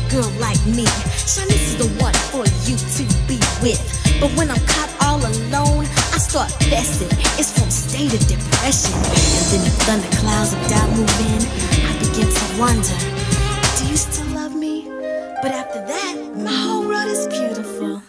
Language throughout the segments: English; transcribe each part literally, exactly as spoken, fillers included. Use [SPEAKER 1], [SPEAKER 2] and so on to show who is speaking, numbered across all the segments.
[SPEAKER 1] girl like me. Shanice is the one for you to be with. But when I'm caught all alone, I start fessing. It's from state of depression. And then the thunderclouds of doubt move in. I begin to wonder, do you still love me? But after that, my whole world is beautiful.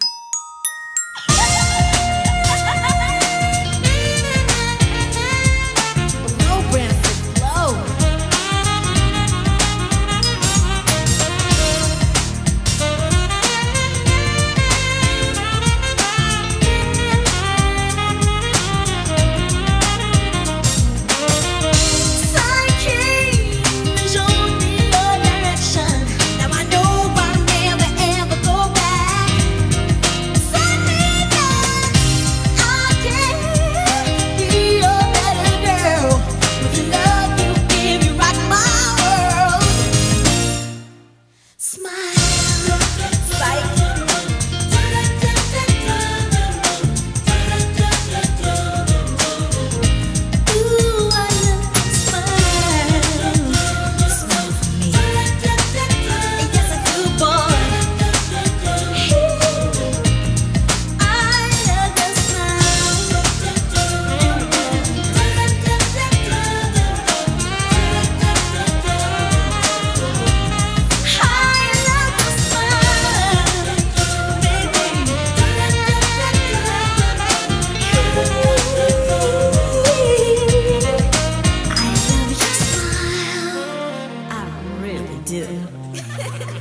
[SPEAKER 1] Do.